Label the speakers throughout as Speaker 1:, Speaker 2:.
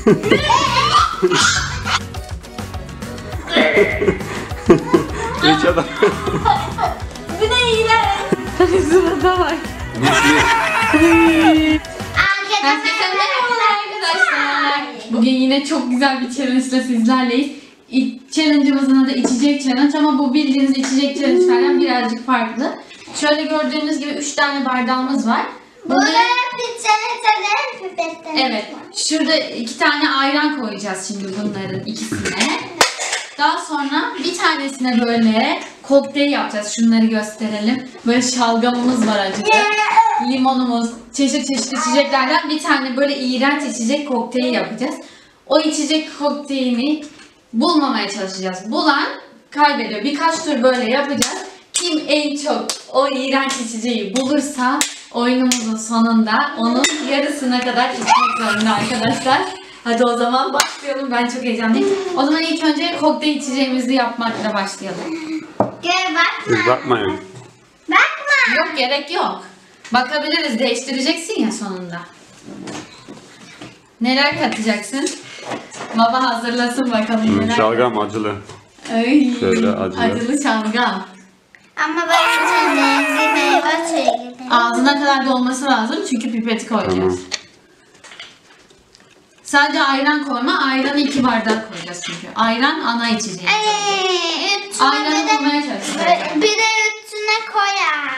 Speaker 1: Üç adam.
Speaker 2: Bu ne iğrenç. Sırada bak. Arkadaşlar. Bugün yine çok güzel bir challenge ile sizlerleyiz. Challenge'ımızın adı içecek challenge ama bu bildiğiniz içecek challenge'lerden birazcık farklı. Şöyle gördüğünüz gibi 3 tane bardağımız var.
Speaker 3: Buraya bir pipetler.
Speaker 2: Evet. Şurada 2 tane ayran koyacağız şimdi bunların ikisine. Daha sonra bir tanesine böyle kokteyl yapacağız. Şunları gösterelim. Böyle şalgamımız var acılı. Limonumuz, çeşit çeşit içeceklerden bir tane böyle iğrenç içecek kokteyl yapacağız. O içecek kokteylini bulmamaya çalışacağız. Bulan kaybediyor. Birkaç tur böyle yapacağız. Kim en çok o iğrenç içeceği bulursa oyunumuzun sonunda onun yarısına kadar içmek zorunda arkadaşlar. Hadi o zaman başlayalım. Ben çok heyecanlıyım. O zaman ilk önce kokteyl içeceğimizi yapmakla başlayalım.
Speaker 3: Gel bakma.
Speaker 1: Siz bakmayın.
Speaker 3: Bakma.
Speaker 2: Yok, gerek yok. Bakabiliriz. Değiştireceksin ya sonunda. Neler katacaksın? Baba hazırlasın bakalım neler.
Speaker 1: Şalgam acılı.
Speaker 2: Ay,
Speaker 1: Şöyle acılı.
Speaker 2: acılı şalgam.
Speaker 3: Ama böyle bir meyve suyu gibi.
Speaker 2: Ağzına kadar dolması lazım çünkü pipeti koyacağız.
Speaker 1: Tamam.
Speaker 2: Sadece ayran koyma. Ayranı 2 bardak koyacağız çünkü. Ayran ana içeceği. Ayranı bulmaya çalışacağız.
Speaker 3: Bir de üstüne koy.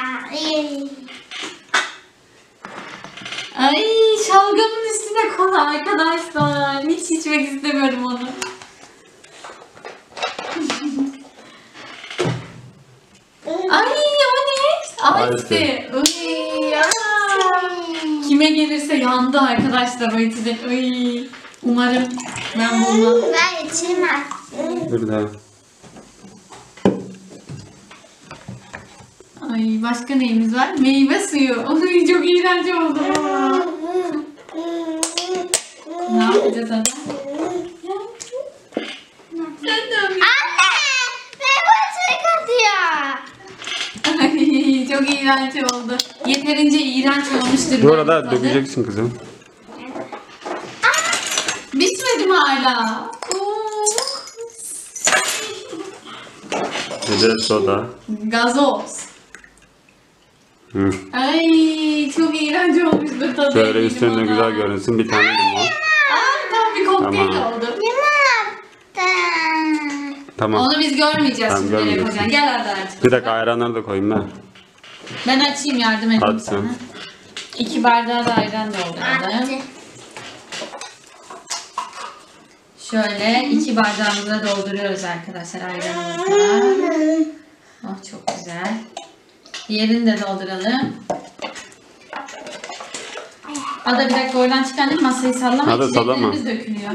Speaker 2: Ay, şalgamın üstüne kola arkadaşlar. Hiç içmek istemiyorum onu. Ay, o ne? Ice. Uy, kime gelirse yandı arkadaşlar o içecek. Uy, umarım ben bulmam.
Speaker 3: Ben içemem.
Speaker 1: Dur daha.
Speaker 2: Ay, başka neyimiz var? Meyve suyu. Uy, çok iğrenç oldu. Ne yapacağız adam? Sen de mi?
Speaker 3: Anne! Meyve suyu katıyor.
Speaker 2: Ay, çok iğrenç oldu. Yeterince iğrenç olmuştur.
Speaker 1: Bu arada
Speaker 2: bence tadı.
Speaker 1: dökeceksin kızım.
Speaker 2: Bitmedi mi hala?
Speaker 1: Bir de soda.
Speaker 2: Gazoz.
Speaker 1: Hı.
Speaker 2: Ay, çok iğrenç olmuştur tadı.
Speaker 1: Şöyle
Speaker 2: eminim
Speaker 1: üstünde
Speaker 2: ona.
Speaker 1: güzel görünsün. Bir tane limon.
Speaker 2: Aa, tam bir kokteyl
Speaker 1: Tamam.
Speaker 2: oldu.
Speaker 3: Limonata.
Speaker 1: Tamam.
Speaker 2: Onu biz görmeyeceğiz
Speaker 1: Tamam,
Speaker 2: şimdi nereye
Speaker 1: görmeyeceğiz.
Speaker 2: koyacaksın. Gel hadi artık.
Speaker 1: Bir dakika ayranları da koyayım ben.
Speaker 2: Ben açayım, yardım edeyim
Speaker 1: Hadi
Speaker 2: sana.
Speaker 1: sen.
Speaker 2: 2 bardağı da ayran dolduralım.
Speaker 3: Attı.
Speaker 2: Şöyle 2 bardağımızı da dolduruyoruz arkadaşlar ayranımızla. Oh, çok güzel. Diğerini de dolduralım. Ada bir dakika oradan çıkan masayı sallama.
Speaker 1: Hadi sallama.
Speaker 2: İçeceklerimiz dökülüyor.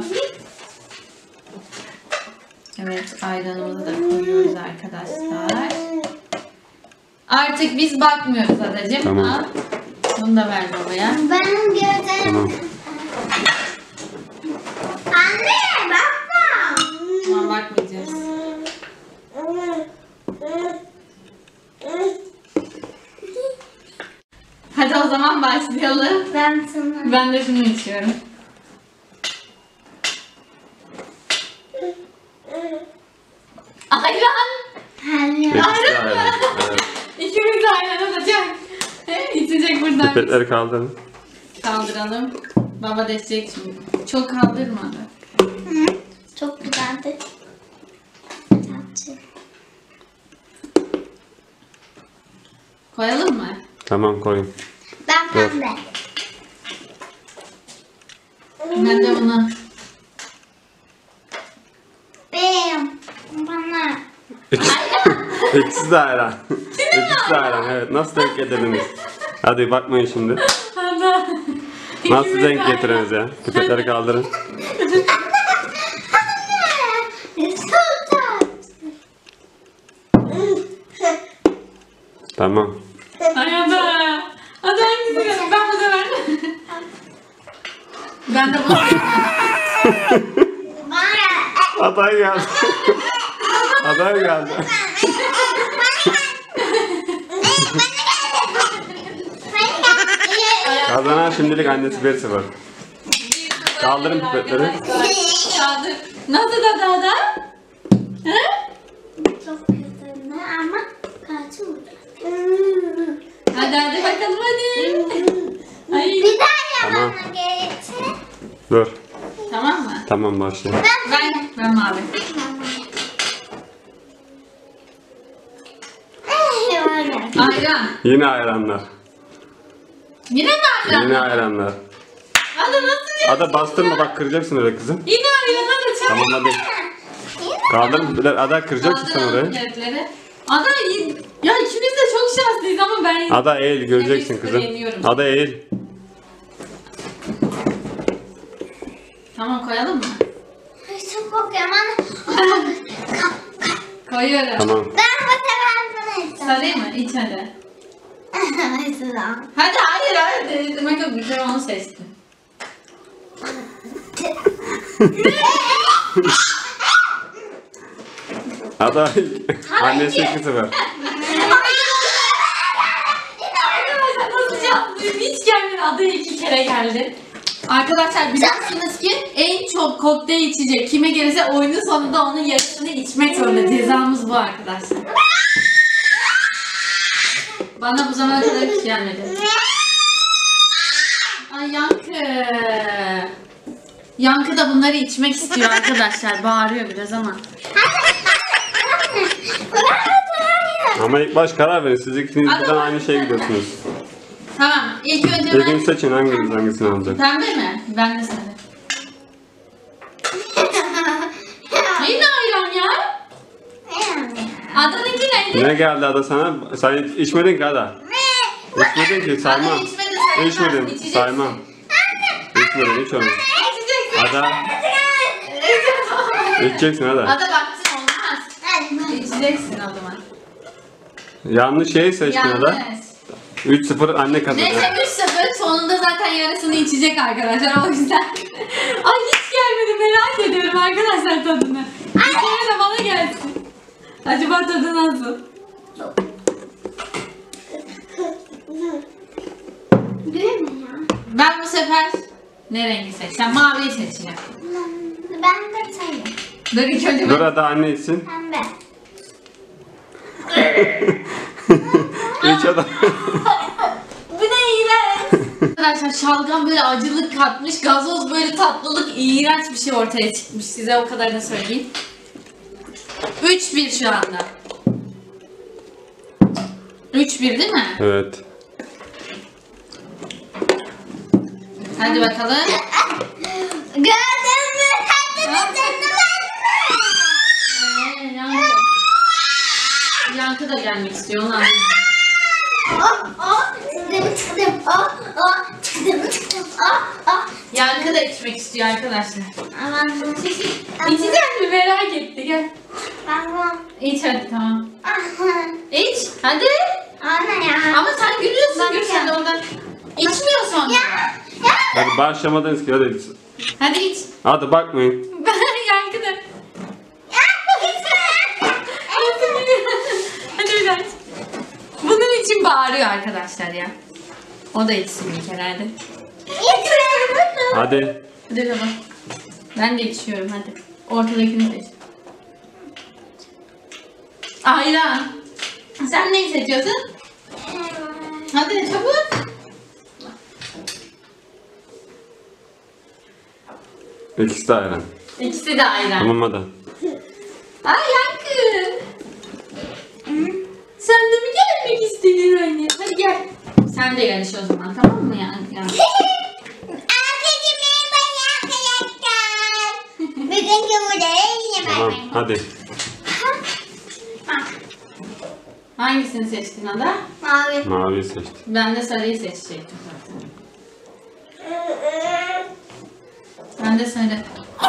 Speaker 2: Evet, ayranımızı da koyuyoruz arkadaşlar. Artık biz bakmıyoruz Adacığım.
Speaker 1: Tamam.
Speaker 2: Al. Bunu da ver babaya.
Speaker 3: Benim gözlerim.
Speaker 1: Tamam.
Speaker 3: Anne bakma.
Speaker 2: Tamam, bakmayacağız. Hadi o zaman başlayalım.
Speaker 3: Ben sana.
Speaker 2: Ben de şunu içiyorum. Ayran!
Speaker 3: Hayır.
Speaker 1: İkisi de ayran. Evet.
Speaker 2: İkimiz de ayran alacak. İçecek buradan.
Speaker 1: Pipetleri kaldırın.
Speaker 2: Kaldıralım. Baba destek şimdi. Çok kaldırma da.
Speaker 3: Hı. Çok güzeldi. Tatlı.
Speaker 2: Koyalım mı?
Speaker 1: Tamam koyun.
Speaker 3: Ben
Speaker 1: Dur.
Speaker 3: pembe.
Speaker 2: Ben de bunu.
Speaker 3: Benim. Bana.
Speaker 1: İkisi de ayran. İkisi de ayran, evet. Nasıl denk getirdiniz? Hadi bakmayın şimdi.
Speaker 2: Ada.
Speaker 1: Nasıl
Speaker 2: İkimiz
Speaker 1: denk
Speaker 2: de
Speaker 1: getiriniz ya? Pipetleri kaldırın.
Speaker 3: Çok tatlı.
Speaker 1: Tamam.
Speaker 2: Ay Ada. Ada hangisi? Ben bu da ver. Ben de bunu.
Speaker 3: Bana.
Speaker 1: Aday geldi. Aday geldi.
Speaker 3: Bana.
Speaker 1: Kazanan şimdilik annesi 1-0.
Speaker 2: 1-0
Speaker 1: Kaldırın pipetleri.
Speaker 2: Kaldır. Nasıl da Ada? He?
Speaker 3: Çok güzel ama kaçın.
Speaker 2: Hadi bakalım hadi. Ay.
Speaker 3: Bir daha
Speaker 1: Tamam.
Speaker 3: yapmana gerekti.
Speaker 1: Dur.
Speaker 2: Tamam mı?
Speaker 1: Tamam başlayalım.
Speaker 2: Ben mavi. Ayran.
Speaker 1: Yine ayranlar.
Speaker 2: Yine mi ayran?
Speaker 1: Yine ayranlar.
Speaker 2: Ada nasıl ya?
Speaker 1: Ada bastırma bak kıracaksın öyle kızım.
Speaker 2: Yine ayran hadi çabuk.
Speaker 1: Tamam hadi. Kaldır pipetleri. Ada kıracaksın sen
Speaker 2: Kaldıralım
Speaker 1: orayı.
Speaker 2: pipetleri. Ada ya ikimiz de çok şanslıyız ama ben...
Speaker 1: Ada eğil göreceksin
Speaker 2: bir
Speaker 1: kızım.
Speaker 2: yeniyorum.
Speaker 1: Ada eğil.
Speaker 2: Tamam koyalım mı?
Speaker 3: Çok korkuyorum anne.
Speaker 2: Koyuyorum.
Speaker 1: Tamam.
Speaker 3: Ben bu sefer bunu içeceğim.
Speaker 2: Sarayım mı? İç hadi.
Speaker 3: Mesela.
Speaker 2: Hadi hayır. Demek ki bir kere onu seçtim.
Speaker 1: Ada annesi 2-0.
Speaker 2: Arkadaşlar nasıl şanslıyım? Hiç gelmedi. Adaya 2 kere geldi. Arkadaşlar biliyorsunuz ki en çok kokteyl içecek kime gelirse oyunun sonunda onun yarısını içmek zorunda. Cezamız bu arkadaşlar. Bana bu zamana kadar hiç gelmedi. Ay Yankı. Yankı da bunları içmek istiyor arkadaşlar. Bağırıyor biraz ama.
Speaker 1: Ama ilk baş karar verin. Siz ikiniz birden aynı şeye gidiyorsunuz.
Speaker 2: Tamam. İlk önce
Speaker 1: İlkin
Speaker 2: ben...
Speaker 1: seçin hangisini alacak.
Speaker 2: Pembe mi? Ben de sana. Yine ayran ya. Adanınki neydi?
Speaker 1: Ne geldi Ada sana? Sen içmedin ki Ada. İçmedin ki saymam.
Speaker 2: Ada içmedi, saymaz.
Speaker 1: İçmedin
Speaker 2: İçeceksin.
Speaker 1: saymam. İçmedin iç onu.
Speaker 2: İçeceksin.
Speaker 1: Ada içeceksin Ada.
Speaker 2: Ada baktın olmaz. İçeceksin o zaman.
Speaker 1: Yanlış şeyi seçtin Ada.
Speaker 2: Yalnız.
Speaker 1: 3-0 anne kazandı.
Speaker 2: Neyse 3-0 sonunda zaten yarısını içecek arkadaşlar o yüzden. Ay hiç gelmedi merak ediyorum arkadaşlar tadını. Bir kere de bana gelsin. Acaba tadı nasıl?
Speaker 3: Gülme ya.
Speaker 2: Ben bu sefer ne rengi seçsem? Maviyi seçeceğim.
Speaker 3: Ben de sayayım.
Speaker 2: Dur ilk önce
Speaker 1: Dur
Speaker 2: ben...
Speaker 1: Ada anne içsin.
Speaker 3: Pembe.
Speaker 1: İç Ada.
Speaker 2: Bu ne iğrenç. Arkadaşlar şalgam böyle acılık katmış, gazoz böyle tatlılık, iğrenç bir şey ortaya çıkmış. Size o kadar da söyleyeyim. 3-1 şu anda. 3-1 değil mi?
Speaker 1: Evet.
Speaker 2: Hadi bakalım.
Speaker 3: Gördün mü? Tatlını canım
Speaker 2: Yankı. Yankı da gelmek istiyor onu anladım. Yankı da içmek istiyor arkadaşlar. İçecek mi merak etti gel. İç hadi tamam. İç hadi. Ama sen gülüyorsun gül sen de oradan. İçmiyor sonra.
Speaker 1: Hadi başlamadınız ki hadi.
Speaker 2: Hadi iç.
Speaker 1: Hadi bakmayın.
Speaker 2: Yankı da. Hadi bir daha iç. Bunun için bağırıyor arkadaşlar ya. O da içsin bir kere hadi.
Speaker 1: Hadi.
Speaker 2: Hadi baba. Ben de içiyorum hadi. Ortadakini seç. Ayran. Sen neyi seçiyorsun? Hadi çabuk.
Speaker 1: İkisi de ayran.
Speaker 2: İkisi de ayran.
Speaker 1: Tamam hadi.
Speaker 2: Ay Yankı. Sen de mi gelmek istedin anne? Hadi gel. Sen de yarış o zaman tamam mı yani?
Speaker 1: Tamam hadi.
Speaker 2: Hangisini seçtin Ada?
Speaker 1: Maviyi seçtim.
Speaker 2: Ben de sarıyı seçecektim zaten. Ben de sarı.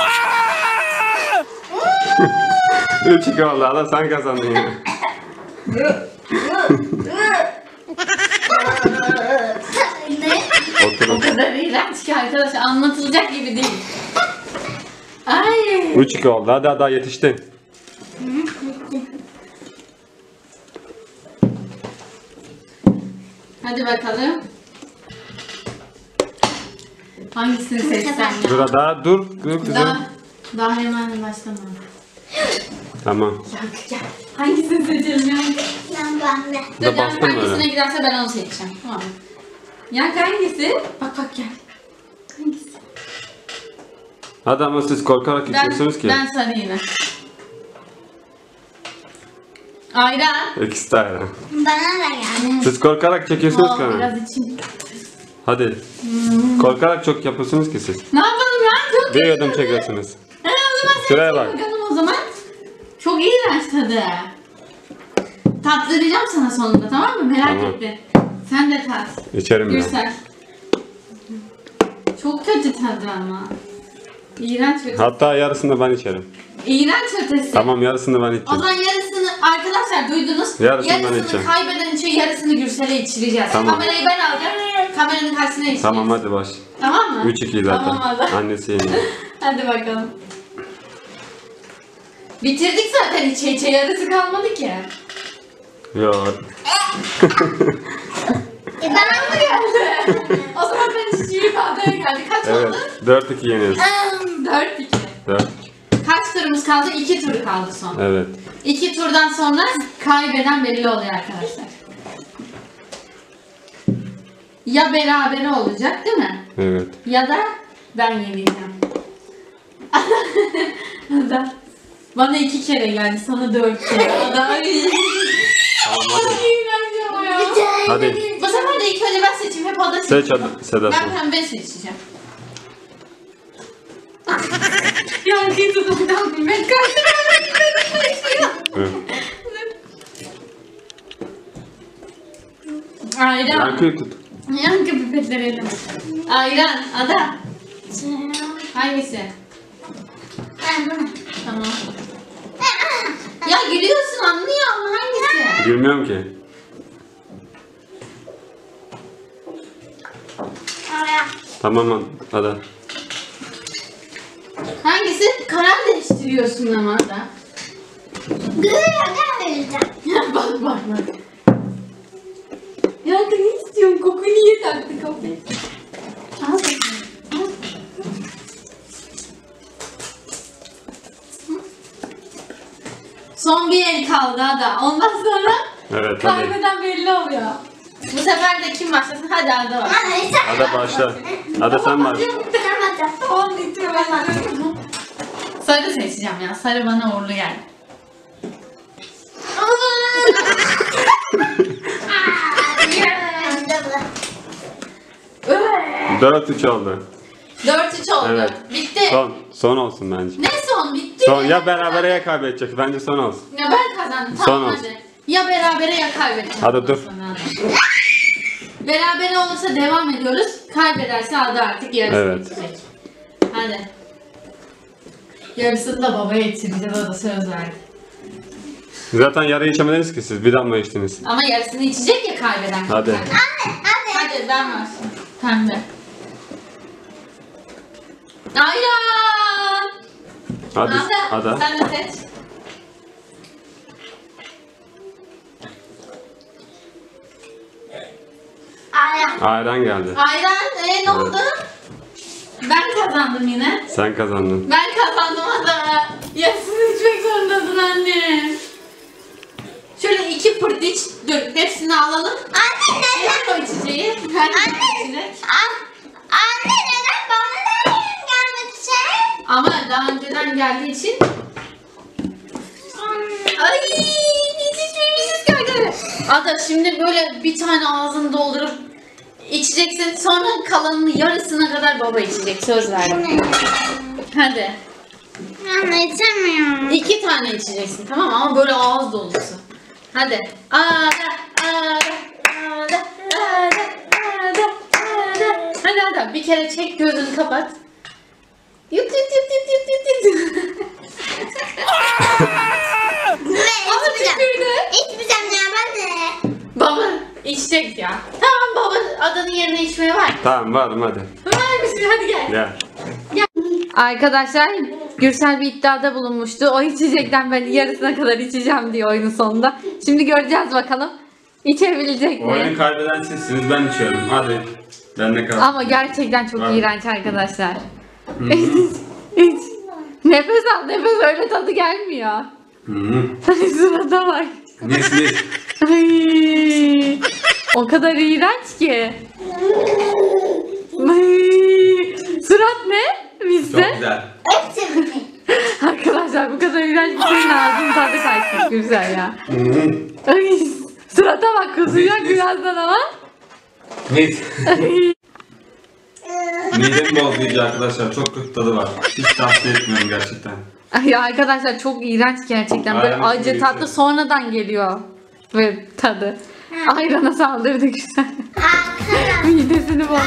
Speaker 1: 3-2 oldu Ada sen kazandın ya. Otur
Speaker 2: O
Speaker 1: otur.
Speaker 2: kadar iğrenç ki arkadaşlar anlatılacak gibi değil. Ay.
Speaker 1: 3-2 oldu hadi Ada yetişti.
Speaker 2: Hadi bakalım. Hangisini seçsem ya?
Speaker 1: Dur dur kızım.
Speaker 2: Daha hemen başlamam.
Speaker 1: Tamam.
Speaker 2: Gel. Hangisini seçelim ya?
Speaker 3: Ben de.
Speaker 1: Bu da
Speaker 2: Dur
Speaker 1: bastın mı
Speaker 2: hangisine
Speaker 1: öyle?
Speaker 2: giderse ben onu seçeceğim. Tamam. Ya hangisi? Bak gel. Hangisi?
Speaker 1: Hadi ama siz korkarak içiyorsunuz ki.
Speaker 2: Ben sarı yine. Ayran.
Speaker 1: İkisi de ayran.
Speaker 3: Bana da geldi.
Speaker 1: Siz korkarak çekiyorsunuz ki.
Speaker 2: Biraz içeyim.
Speaker 1: Hadi. Korkarak çok yapıyorsunuz ki siz.
Speaker 2: Ne yapalım ya? Çok
Speaker 1: Bir
Speaker 2: iyi
Speaker 1: yudum
Speaker 2: tadı.
Speaker 1: çekiyorsunuz.
Speaker 2: O zaman sen
Speaker 1: Şuraya
Speaker 2: çek
Speaker 1: bak.
Speaker 2: bakalım o zaman. Çok iğrenç tadı. Tattıracağım sana sonunda, tamam mı? Merak
Speaker 1: Tamam.
Speaker 2: etme. Sen de tat.
Speaker 1: İçerim ben.
Speaker 2: Gürsel. Çok kötü tadı ama. İğrenç ötesi.
Speaker 1: Hatta yarısını ben içerim.
Speaker 2: İğrenç ötesi.
Speaker 1: Tamam yarısını ben
Speaker 2: O
Speaker 1: içeceğim.
Speaker 2: zaman yarısını arkadaşlar duydunuz.
Speaker 1: Yarısını ben içeceğim.
Speaker 2: kaybeden içiyor, yarısını Gürsel'e içireceğiz.
Speaker 1: Tamam.
Speaker 2: Kamerayı ben alacağım. Kameranın karşısına içeceğiz.
Speaker 1: Tamam hadi baş.
Speaker 2: Tamam mı?
Speaker 1: 3-2 zaten.
Speaker 2: Tamam hadi.
Speaker 1: Annesi yeniyor.
Speaker 2: Hadi bakalım. Bitirdik zaten içe yarısı kalmadı ki.
Speaker 1: Yok.
Speaker 3: Bana
Speaker 2: Mı geldi? O zaman ben içeceğim adaya geldi. Kaç
Speaker 1: Evet.
Speaker 2: oldu?
Speaker 1: 4-2 yeniyoruz.
Speaker 2: 4-2.
Speaker 1: 4.
Speaker 2: Kaç turumuz kaldı? 2 tur kaldı son.
Speaker 1: Evet.
Speaker 2: 2 turdan sonra kaybeden belli oluyor arkadaşlar. Ya berabere olacak değil mi?
Speaker 1: Evet.
Speaker 2: Ya da ben yenileceğim. Ada. Bana 2 kere geldi, sana 4 kere. Ada ay.
Speaker 1: Tamam
Speaker 2: Ada
Speaker 1: hadi.
Speaker 2: iğrenç ama ya.
Speaker 1: Hadi.
Speaker 2: Bu sefer de ilk önce ben seçeyim. Hep Ada seçiyor.
Speaker 1: Seç hadi Seda
Speaker 2: Ben
Speaker 1: sen.
Speaker 2: pembe seçeceğim. Ya git odamdan bir ben
Speaker 1: Evet.
Speaker 2: Ayran.
Speaker 1: Yankıyı tut.
Speaker 2: Yankı pipetleri elim. Ayran. Ada. Hangisi?
Speaker 3: Ben bunu.
Speaker 2: Tamam. Ya gülüyorsun, anlıyor ama hangisi?
Speaker 1: Gülmüyorum ki. Tamam hadi.
Speaker 2: Hangisi? Karar değiştiriyorsun ama da.
Speaker 3: Güzel vereceğim.
Speaker 2: Bak. Yankı ne istiyorsun? Koku niye taktı kafayı? Al bakayım. Al. Son bir el kaldı Ada. Ondan sonra
Speaker 1: Evet hadi.
Speaker 2: kaybeden belli oluyor. Bu sefer de kim başlasın? Hadi Ada bak.
Speaker 1: Ada başla. Ada sen başla.
Speaker 2: Tamam bitti ben. Sarı seçeceğim ya. Sarı bana uğurlu geldi.
Speaker 1: 4-3 oldu.
Speaker 2: 4-3 oldu.
Speaker 1: Evet.
Speaker 2: Bitti.
Speaker 1: Son olsun bence.
Speaker 2: Ne son? Bitti.
Speaker 1: Son ya berabere ya kaybedecek. Bence son olsun.
Speaker 2: Ya ben kazandım.
Speaker 1: Son
Speaker 2: Tamam
Speaker 1: olsun.
Speaker 2: hadi. Ya berabere ya kaybedeceğim.
Speaker 1: Hadi dur.
Speaker 2: Berabere olursa devam ediyoruz. Kaybederse Ada artık yarısını
Speaker 1: Evet.
Speaker 2: içecek. Hadi. Yarısını da babaya içireceğiz. O da söz verdi.
Speaker 1: Zaten yarı içemediniz ki siz. Bir damla içtiniz.
Speaker 2: Ama yarısını içecek ya kaybeden.
Speaker 1: Hadi.
Speaker 2: Hadi ben başlayayım. Pembe. Ayran.
Speaker 1: Hadi.
Speaker 2: Ada.
Speaker 1: Ada.
Speaker 2: Sen de seç.
Speaker 1: Ayran geldi.
Speaker 2: Ayran. Ne oldu? Ben kazandım yine.
Speaker 1: Sen kazandın.
Speaker 2: Ben kazandım Ada. Yarısını içmek zorundasın anne. Şöyle 2 pırt iç. Dur hepsini alalım.
Speaker 3: Anne neden?
Speaker 2: Getir o içeceği. Ben içecek.
Speaker 3: Anne neden bana da gelmek için?
Speaker 2: Ama daha önceden geldiği için. Ay hiç içmemişiz kanka. Ada şimdi böyle bir tane ağzını doldurup içeceksin. Sonra kalanını yarısına kadar baba içecek. Söz verdim. Hadi.
Speaker 3: Anne içemiyorum.
Speaker 2: 2 tane içeceksin tamam mı? Ama böyle ağız dolusu. Hadi. Ada. Hadi Ada bir kere çek gözünü kapat. Yut. Ama tükürdü.
Speaker 3: İçmeyeceğim ya ben de.
Speaker 2: Baba içecek ya. Tamam baba Adanın yerine içmeye var.
Speaker 1: Tamam varım hadi.
Speaker 2: Var mısın? Hadi gel.
Speaker 1: Gel.
Speaker 2: Arkadaşlar Gürsel bir iddiada bulunmuştu. O içecekten ben yarısına kadar içeceğim diye oyunun sonunda. Şimdi göreceğiz bakalım. İçebilecek mi?
Speaker 1: Oyunu kaybeden sizsiniz. Ben içiyorum. Hadi. Ben de kaldım.
Speaker 2: Ama gerçekten çok
Speaker 1: Var.
Speaker 2: iğrenç arkadaşlar. Hiç. Nefes al, nefes, öyle tadı gelmiyor. Sırada bak.
Speaker 1: Mis.
Speaker 2: Ay, o kadar iğrenç ki. Ay, surat ne? Bizde.
Speaker 1: Çok güzel.
Speaker 2: Arkadaşlar bu kadar iğrenç bir şeyin ağzının tadı kaçmış güzel ya. Ay, surata bak, kusacak
Speaker 1: Mis.
Speaker 2: birazdan ama.
Speaker 1: Mis.
Speaker 2: Ay.
Speaker 1: Midemi bozdurucu arkadaşlar. Çok kötü tadı var. Hiç tavsiye etmiyorum gerçekten.
Speaker 2: Ay arkadaşlar çok iğrenç gerçekten. Böyle
Speaker 1: Ayran
Speaker 2: acı
Speaker 1: içmiyor
Speaker 2: tatlı
Speaker 1: işte.
Speaker 2: sonradan geliyor. Ve tadı. Ayrana saldırdı güzel. Midesini bozdu.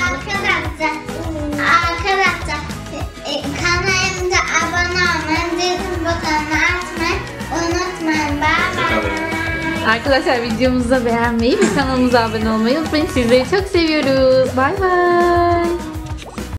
Speaker 3: Arkadaşlar kanalımıza abone olmayı, zil butonunu açmayı unutmayın. Bye bye.
Speaker 2: Arkadaşlar videomuzu beğenmeyi ve kanalımıza abone olmayı unutmayın. Sizleri çok seviyoruz. Bay bay.